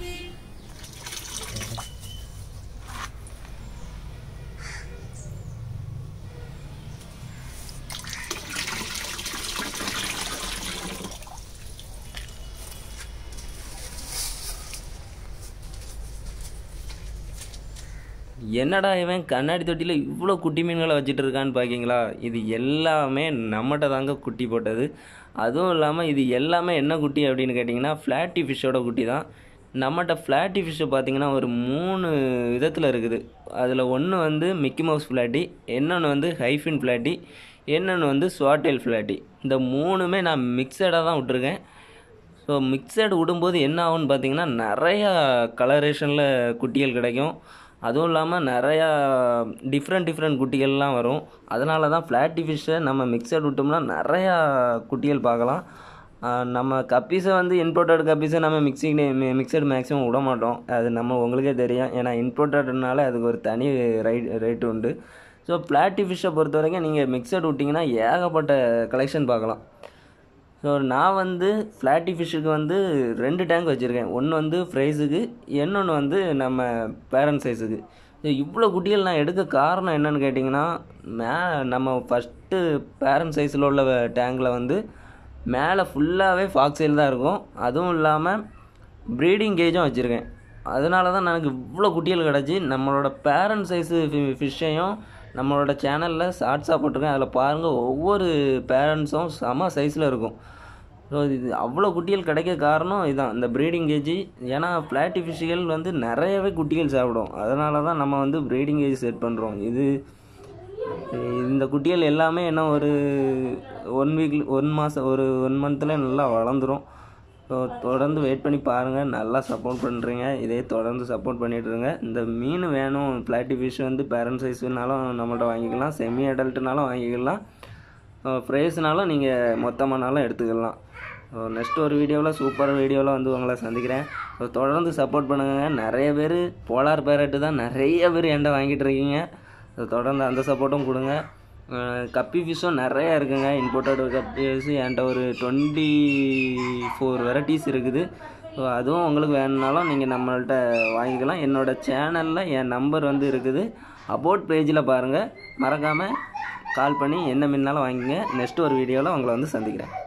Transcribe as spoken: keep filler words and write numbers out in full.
என்னடா இவன் கண்ணாடி தொட்டியில் இவ்வளோ குட்டி மீன்களை வச்சுட்டு இருக்கான்னு பார்க்கிங்களா? இது எல்லாமே நம்மகிட்ட தாங்க குட்டி போட்டது. அதுவும் இல்லாமல் இது எல்லாமே என்ன குட்டி அப்படின்னு கேட்டிங்கன்னா ஃப்ளாட்டி ஃபிஷ்ஷோட குட்டி தான். நம்மகிட்ட ஃப்ளாட்டி ஃபிஷ்ஷை பார்த்திங்கன்னா ஒரு மூணு விதத்தில் இருக்குது. அதில் ஒன்று வந்து மிக்கி மவுஸ் ஃப்ளாட்டி, இன்னொன்று வந்து ஹைஃபின் ஃப்ளாட்டி, இன்னொன்று வந்து ஸ்வாட்டெயில் ஃப்ளாட்டி. இந்த மூணுமே நான் மிக்சடாக தான் விட்டுருக்கேன். ஸோ மிக்சட் விடும்போது என்ன ஆகும்னு பார்த்திங்கன்னா நிறையா கலரேஷனில் குட்டிகள் கிடைக்கும். அதுவும் இல்லாமல் நிறையா டிஃப்ரெண்ட் டிஃப்ரெண்ட் குட்டிகள்லாம் வரும். அதனால தான் ஃப்ளாட்டி ஃபிஷ்ஷை நம்ம மிக்சட் விட்டோம்னா நிறையா குட்டிகள் பார்க்கலாம். நம்ம கப்பீஸை வந்து இம்போர்ட்டட் கப்பீஸை நம்ம மிக்சி மிக்சட் மேக்ஸிமம் விட மாட்டோம். அது நம்ம உங்களுக்கே தெரியும். ஏன்னா இம்போர்ட்டட்னால அதுக்கு ஒரு தனி ரைட் ரேட்டு உண்டு. ஸோ ஃப்ளாட்டி ஃபிஷ்ஷை பொறுத்த வரைக்கும் நீங்கள் மிக்சட் விட்டிங்கன்னா ஏகப்பட்ட கலெக்ஷன் பார்க்கலாம். ஸோ நான் வந்து ஃப்ளாட்டி ஃபிஷ்ஷுக்கு வந்து ரெண்டு டேங்க் வச்சுருக்கேன். ஒன்று வந்து ஃப்ரைஸுக்கு, இன்னொன்று வந்து நம்ம பேரண்ட் சைஸுக்கு. இவ்வளோ குட்டிகள் நான் எடுக்க காரணம் என்னென்னு கேட்டிங்கன்னா, மே நம்ம ஃபஸ்ட்டு பேரண்ட் சைஸில் உள்ள டேங்கில் வந்து மேலே ஃபுல்லாகவே ஃபாக்ஸைல் தான் இருக்கும். அதுவும் இல்லாமல் ப்ரீடிங் கேஜும் வச்சுருக்கேன். அதனால தான் எனக்கு இவ்வளோ குட்டிகள் கிடச்சி. நம்மளோட பேரண்ட் சைஸு ஃபிஷ்ஷையும் நம்மளோட சேனலில் ஷார்ட்ஸாக போட்டிருக்கேன். அதில் பாருங்கள், ஒவ்வொரு பேரண்ட்ஸும் செம சைஸில் இருக்கும். ஸோ இது அவ்வளோ குட்டிகள் கிடைக்க காரணம் இதுதான், இந்த ப்ரீடிங் கேஜி. ஏன்னா ஃப்ளாட்டி ஃபிஷ்ஷுகள் வந்து நிறையவே குட்டிகள் சாப்பிடும். அதனால தான் நம்ம வந்து ப்ரீடிங் கேஜ் செட் பண்ணுறோம். இது இந்த குட்டிகள் எல்லாமே என்ன ஒரு ஒன் வீக் ஒன் மாதம் ஒரு ஒன் மந்தில் நல்லா வளர்ந்துடும். ஸோ தொடர்ந்து வெயிட் பண்ணி பாருங்கள். நல்லா சப்போர்ட் பண்ணுறீங்க. இதே தொடர்ந்து சப்போர்ட் பண்ணிகிட்ருங்க. இந்த மீன் வேணும், ஃப்ளாட்டி ஃபிஷ் வந்து பேரண்ட் சைஸ்னாலும் நம்மள்ட்ட வாங்கிக்கலாம், செமி அடல்ட்டுனாலும் வாங்கிக்கலாம், ப்ரைஸ்னாலும் நீங்கள் மொத்தமானாலும் எடுத்துக்கலாம். ஸோ நெக்ஸ்ட் ஒரு வீடியோவில் சூப்பர் வீடியோவில் வந்து உங்களை சந்திக்கிறேன். ஸோ தொடர்ந்து சப்போர்ட் பண்ணுங்கள். நிறைய பேர் போலார் பேரட்டு தான் நிறைய பேர் என்கிட்ட வாங்கிட்டு இருக்கீங்க. ஸோ தொடர்ந்து அந்த சப்போர்ட்டும் கொடுங்க. கப்பி ஃபிஷ்ஷும் நிறையா இருக்குங்க. இம்போர்ட்டட் கப்பி ஃபிஷ் என்கிட்ட ஒரு டுவெண்ட்டி ஃபோர் வெரைட்டிஸ் இருக்குது. ஸோ அதுவும் உங்களுக்கு வேணுனாலும் நீங்கள் நம்மள்கிட்ட வாங்கிக்கலாம். என்னோடய சேனலில் என் நம்பர் வந்து இருக்குது. அபவுட் பேஜில் பாருங்கள். மறக்காமல் கால் பண்ணி என்ன மீனாலும் வாங்கிங்க. நெக்ஸ்ட் ஒரு வீடியோவில் உங்களை வந்து சந்திக்கிறேன்.